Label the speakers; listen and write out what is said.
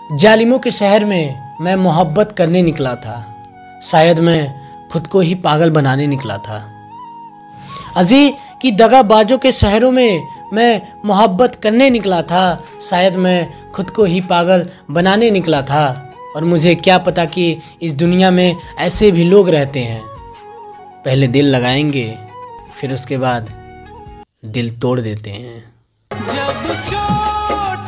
Speaker 1: जालिमों के शहर में मैं मोहब्बत करने निकला था, शायद मैं खुद को ही पागल बनाने निकला था। अजी की दगाबाजों के शहरों में मैं मोहब्बत करने निकला था, शायद मैं खुद को ही पागल बनाने निकला था। और मुझे क्या पता कि इस दुनिया में ऐसे भी लोग रहते हैं, पहले दिल लगाएंगे फिर उसके बाद दिल तोड़ देते हैं।
Speaker 2: जब चोट